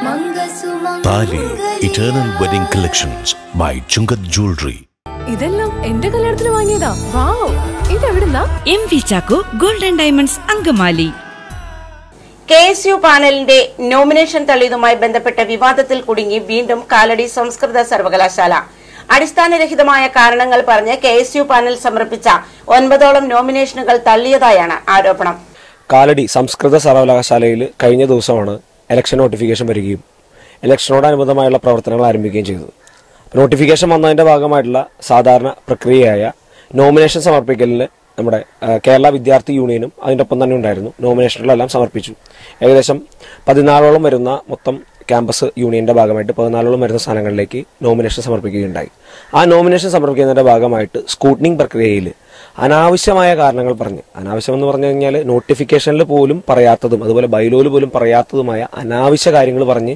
താലി eternal wedding collections by Chungath jewellery. ഇതെല്ലാം എന്റെ കല്യാണത്തിന് വാങ്ങിയതാ. വാവ്, ഇതെവിടുന്നാ? MV Chacko golden diamonds Angamaly. KSU പാനലിന്റെ നോമിനേഷൻ തള്ളിയതുമായി ബന്ധപ്പെട്ട വിവാദത്തിൽ കുടുങ്ങി വീണ്ടും കാലടി സംസ്കൃത സർവകലാശാല. അടിസ്ഥാനരഹിതമായ കാരണങ്ങൾ പറഞ്ഞ് KSU പാനൽ സമർപ്പിച്ച 9ഓളം നോമിനേഷനുകൾ തള്ളിയതായാണ് ആരോപണം. കാലടി സംസ്കൃത സർവകലാശാലയിൽ കഴിഞ്ഞ ദിവസമാണ് ഇലക്ഷൻ നോട്ടിഫിക്കേഷൻ വരികയും ഇലക്ഷനോടനുബന്ധമായുള്ള പ്രവർത്തനങ്ങൾ ആരംഭിക്കുകയും ചെയ്തത്. നോട്ടിഫിക്കേഷൻ വന്നതിൻ്റെ ഭാഗമായിട്ടുള്ള സാധാരണ പ്രക്രിയയായ നോമിനേഷൻ സമർപ്പിക്കലിന് നമ്മുടെ കേരള വിദ്യാർത്ഥി യൂണിയനും അതിൻ്റെ ഒപ്പം തന്നെ ഉണ്ടായിരുന്നു. നോമിനേഷനുകളെല്ലാം സമർപ്പിച്ചു. ഏകദേശം 14ഓളം വരുന്ന മൊത്തം ക്യാമ്പസ് യൂണിയൻ്റെ ഭാഗമായിട്ട് 14ഓളം വരുന്ന സ്ഥാനങ്ങളിലേക്ക് നോമിനേഷൻ സമർപ്പിക്കുകയുണ്ടായി. ആ നോമിനേഷൻ സമർപ്പിക്കുന്നതിൻ്റെ ഭാഗമായിട്ട് സ്കൂട്ടനിങ് പ്രക്രിയയിൽ അനാവശ്യമായ കാരണങ്ങൾ പറഞ്ഞ്, അനാവശ്യമെന്ന് പറഞ്ഞു കഴിഞ്ഞാൽ നോട്ടിഫിക്കേഷനിൽ പോലും പറയാത്തതും അതുപോലെ ബൈലോയിൽ പോലും പറയാത്തതുമായ അനാവശ്യ കാര്യങ്ങൾ പറഞ്ഞ്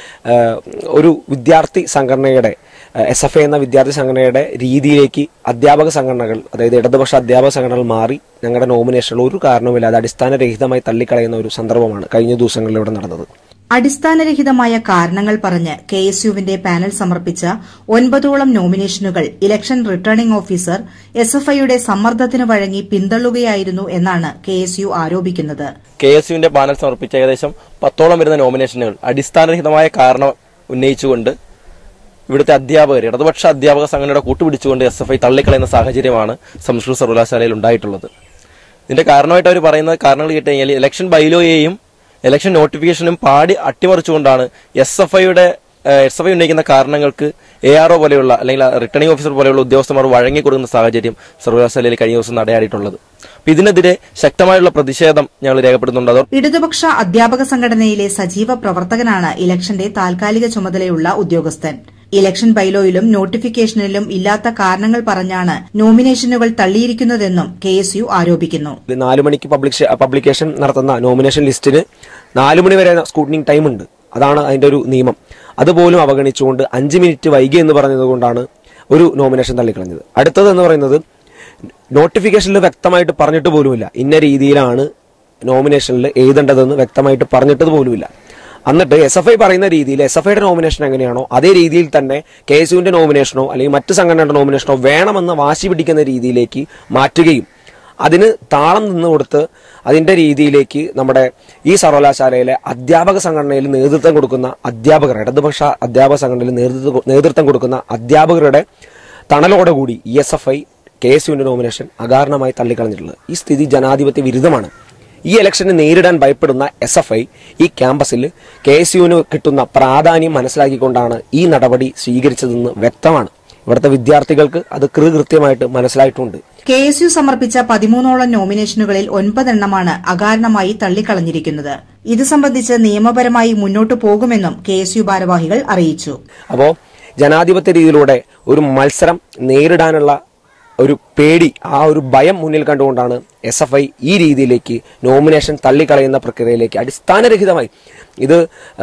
ഒരു വിദ്യാർത്ഥി സംഘടനയുടെ SFI എന്ന വിദ്യാർത്ഥി സംഘടനയുടെ രീതിയിലേക്ക് അധ്യാപക സംഘടനകൾ, അതായത് ഇടതുപക്ഷ അധ്യാപക സംഘടനകൾ മാറി ഞങ്ങളുടെ നോമിനേഷനിൽ ഒരു കാരണവുമില്ലാതെ അടിസ്ഥാനരഹിതമായി തള്ളിക്കളയുന്ന ഒരു സന്ദർഭമാണ് കഴിഞ്ഞ ദിവസങ്ങളിലൂടെ നടന്നത്. അടിസ്ഥാനരഹിതമായ കാരണങ്ങൾ പറഞ്ഞ് KSUവിന്റെ പാനൽ സമർപ്പിച്ച 9ഓളം നോമിനേഷനുകൾ ഇലക്ഷൻ റിട്ടേണിംഗ് ഓഫീസർ SFIയുടെ സമ്മർദ്ദത്തിന് വഴങ്ങി പിന്തള്ളുകയായിരുന്നു എന്നാണ് KSU ആരോപിക്കുന്നത്. KSUവിന്റെ പാനൽ സമർപ്പിച്ച ഏകദേശം 10ഓളം വരുന്ന നോമിനേഷനുകൾ അടിസ്ഥാനരഹിതമായ കാരണം ഉന്നയിച്ചുകൊണ്ട് ഇവിടുത്തെ അധ്യാപകർ, ഇടതുപക്ഷ അധ്യാപക സംഘടനയുടെ കൂട്ടുപിടിച്ചുകൊണ്ട് SFI തള്ളിക്കളയുന്ന സാഹചര്യമാണ് സംസ്കൃത സർവകലാശാലയിൽ ഉണ്ടായിട്ടുള്ളത്. ഇതിന്റെ കാരണമായിട്ട് അവർ പറയുന്ന കാരണങ്ങൾ കേട്ട് കഴിഞ്ഞാൽ ഇലക്ഷൻ ബൈലോയെയും ഇലക്ഷൻ നോട്ടിഫിക്കേഷനും പാടി അട്ടിമറിച്ചുകൊണ്ടാണ് SFI ഉന്നയിക്കുന്ന കാരണങ്ങൾക്ക് ARO പോലെയുള്ള അല്ലെങ്കിൽ റിട്ടേണിംഗ് ഓഫീസർ പോലെയുള്ള ഉദ്യോഗസ്ഥന്മാർ വഴങ്ങിക്കൊടുക്കുന്ന സാഹചര്യം സർവകലാശാലയിൽ കഴിഞ്ഞ ദിവസം നടയായിട്ടുള്ളത്. ഇതിനെതിരെ ശക്തമായുള്ള പ്രതിഷേധം ഞങ്ങൾ രേഖപ്പെടുത്തുന്നുണ്ട്. ഇടതുപക്ഷ അധ്യാപക സംഘടനയിലെ സജീവ പ്രവർത്തകനാണ് ഇലക്ഷന്റെ താൽക്കാലിക ചുമതലയുള്ള ഉദ്യോഗസ്ഥൻ. ഇലക്ഷൻ ബൈലോയിലും നോട്ടിഫിക്കേഷനിലും ഇല്ലാത്ത കാരണങ്ങൾ പറഞ്ഞാണ് നോമിനേഷനുകൾ തള്ളിയിരിക്കുന്നതെന്നും KSU ആരോപിക്കുന്നു. 4 മണിക്ക് പബ്ലിക്കേഷൻ നടത്തുന്ന നോമിനേഷൻ ലിസ്റ്റിന് 4 മണി വരെ സ്കൂട്ടനിങ് ടൈം ഉണ്ട്. അതാണ് അതിന്റെ ഒരു നിയമം. അതുപോലും അവഗണിച്ചുകൊണ്ട് 5 മിനിറ്റ് വൈകി എന്ന് പറഞ്ഞതുകൊണ്ടാണ് ഒരു നോമിനേഷൻ തള്ളിക്കളഞ്ഞത്. അടുത്തതെന്ന് പറയുന്നത് നോട്ടിഫിക്കേഷനിൽ വ്യക്തമായിട്ട് പറഞ്ഞിട്ട് പോലുമില്ല ഇന്ന രീതിയിലാണ് നോമിനേഷനിൽ എഴുതേണ്ടതെന്ന് വ്യക്തമായിട്ട് പറഞ്ഞിട്ടത് പോലുമില്ല. എന്നിട്ട് SFI പറയുന്ന രീതിയിൽ SFIയുടെ നോമിനേഷൻ എങ്ങനെയാണോ അതേ രീതിയിൽ തന്നെ KSUവിന്റെ നോമിനേഷനോ അല്ലെങ്കിൽ മറ്റ് സംഘടനയുടെ നോമിനേഷനോ വേണമെന്ന് വാശി പിടിക്കുന്ന രീതിയിലേക്ക് മാറ്റുകയും അതിന് താളം നിന്നുകൊടുത്ത് അതിന്റെ രീതിയിലേക്ക് നമ്മുടെ ഈ സർവകലാശാലയിലെ അധ്യാപക സംഘടനയിൽ നേതൃത്വം കൊടുക്കുന്ന അധ്യാപകർ, ഇടതുപക്ഷ അധ്യാപക സംഘടനയിൽ നേതൃത്വം കൊടുക്കുന്ന അധ്യാപകരുടെ തണലോടുകൂടി SFI KSUവിന്റെ നോമിനേഷൻ അകാരണമായി തള്ളിക്കളഞ്ഞിട്ടുള്ളത്. ഈ സ്ഥിതി ജനാധിപത്യ വിരുദ്ധമാണ്. ഈ ഇലക്ഷനെ നേരിടാൻ ഭയപ്പെടുന്ന SFI ഈ ക്യാമ്പസിൽ KSUവിന് കിട്ടുന്ന പ്രാധാന്യം മനസ്സിലാക്കിക്കൊണ്ടാണ് ഈ നടപടി സ്വീകരിച്ചതെന്ന് വ്യക്തമാണ്. ഇവിടുത്തെ വിദ്യാർത്ഥികൾക്ക് അത് കൃത്യമായിട്ട് മനസ്സിലായിട്ടുണ്ട്. KSU സമർപ്പിച്ച 13ഓളം നോമിനേഷനുകളിൽ 9 എണ്ണമാണ് അകാരണമായി തള്ളിക്കളഞ്ഞിരിക്കുന്നത്. ഇത് സംബന്ധിച്ച് നിയമപരമായി മുന്നോട്ടു പോകുമെന്നും KSU ഭാരവാഹികൾ അറിയിച്ചു. അപ്പോൾ ജനാധിപത്യ രീതിയിലൂടെ ഒരു മത്സരം നേരിടാനുള്ള ഒരു പേടി, ആ ഒരു ഭയം മുന്നിൽ കണ്ടുകൊണ്ടാണ് SFI ഈ രീതിയിലേക്ക് നോമിനേഷൻ തള്ളിക്കളയുന്ന പ്രക്രിയയിലേക്ക് അടിസ്ഥാനരഹിതമായി ഇത്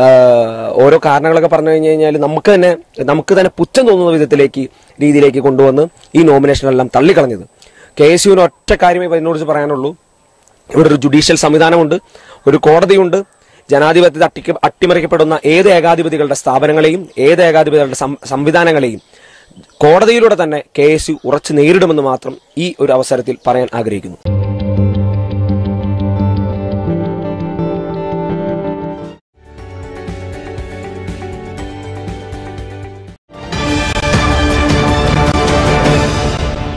ഓരോ കാരണങ്ങളൊക്കെ പറഞ്ഞു കഴിഞ്ഞു കഴിഞ്ഞാൽ നമുക്ക് തന്നെ പുച്ഛം തോന്നുന്ന രീതിയിലേക്ക് കൊണ്ടുവന്ന് ഈ നോമിനേഷനെല്ലാം തള്ളിക്കളഞ്ഞത്. KSUവിന് ഒറ്റ കാര്യമേ ഇതിനോട് പറയാനുള്ളൂ. ഇവിടെ ഒരു ജുഡീഷ്യൽ സംവിധാനമുണ്ട്, ഒരു കോടതിയുണ്ട്. ജനാധിപത്യത്തെ അട്ടിമറിക്കപ്പെടുന്ന ഏത് ഏകാധിപതികളുടെ സ്ഥാപനങ്ങളെയും ഏത് ഏകാധിപതികളുടെ സംവിധാനങ്ങളെയും കോടതിയിലൂടെ തന്നെ KSU ഉറച്ചു നേരിടുമെന്ന് മാത്രം ഈ ഒരു അവസരത്തിൽ പറയാൻ ആഗ്രഹിക്കുന്നു.